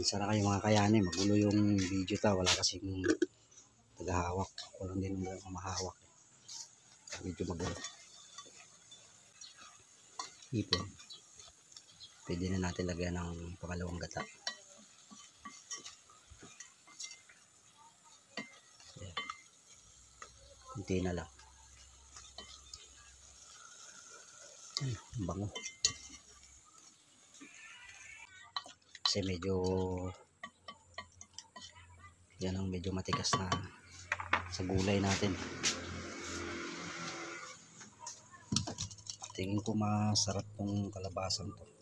Pasensya na kayo mga kayani, magulo yung video ta, wala kasing naghahawak. Ako lang din ang mahawak. Medyo magulo. Ipon. Pwede na natin lagyan ng pangalawang gata. Ayan. Kunti na lang. Ang bango. Kasi medyo yan ang medyo matigas na sa gulay natin. Tingin ko masarap tong kalabasan to.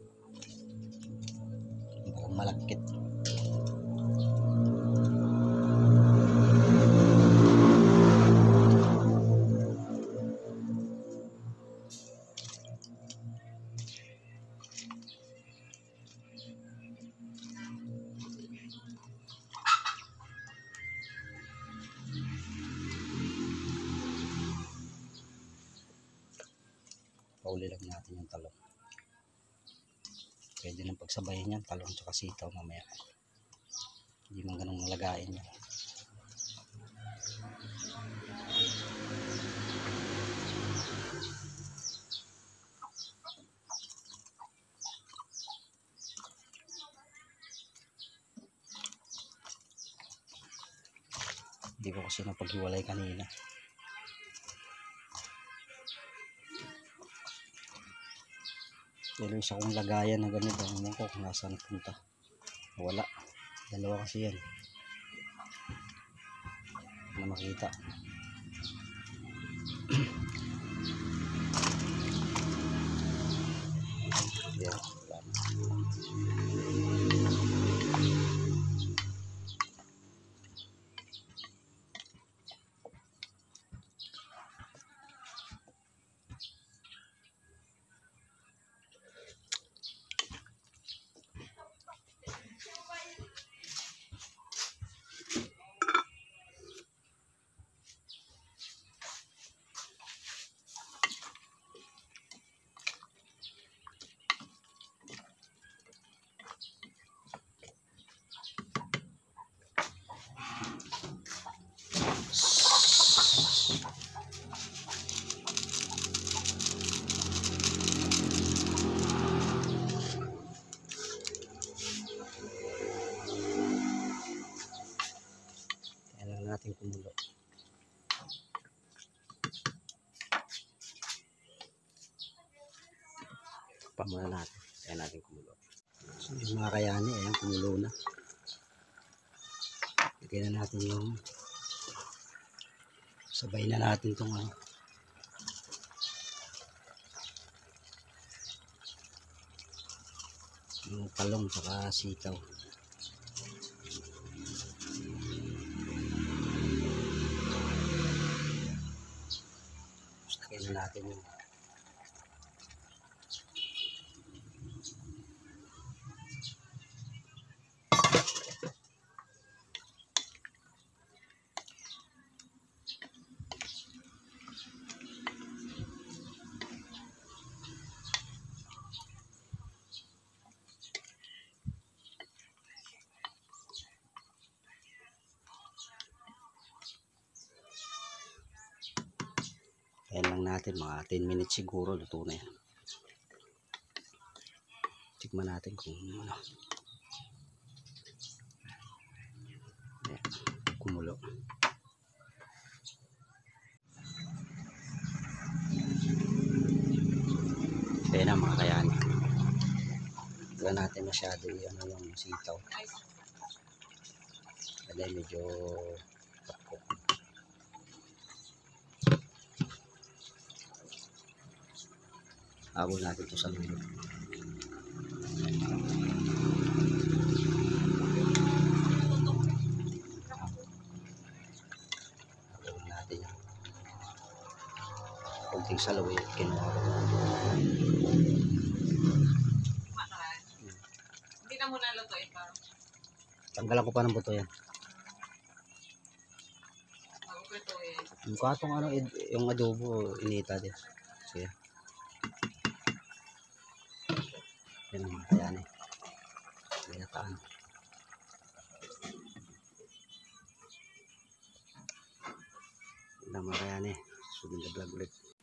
Parang malagkit. Pauli lang natin yung talong. Pwede nang pagsabayin yan, talong tsaka sitaw mamaya. Hindi man ganun lagain yan. Hindi ko kasi napaghiwalay kanina. Pero isa kong lagayan na ganito, ewan ko kung nasaan punta. Wala. Dalawa kasi yan. Na makita. Yan. Natin kumulo. Pamula natin. Kaya natin kumulo. So, yung mga kayani, ayan, kumulo na. Lagyan na natin yung sabay na natin itong yung talong saka sitaw. Lagyan na natin yung ayan lang natin, mga 10 minutes siguro luto na yan. Tikman natin kung ano. Ayan, kumulo. Ayan na mga kayani. Wala natin masyado yung sitaw. Kasi medyo pakok. Habol natin ito sa lulo. Habol natin yan. Kunting salawin, kinuha ko. Hindi na muna lutuin pa. Tanggalan ko pa ng buto yan. Bago lutuin. Yung katong yung adobo, inita din. Sige. Yan ang kayani. Binataan. lang mga kayane. Sunod na vlog ulit.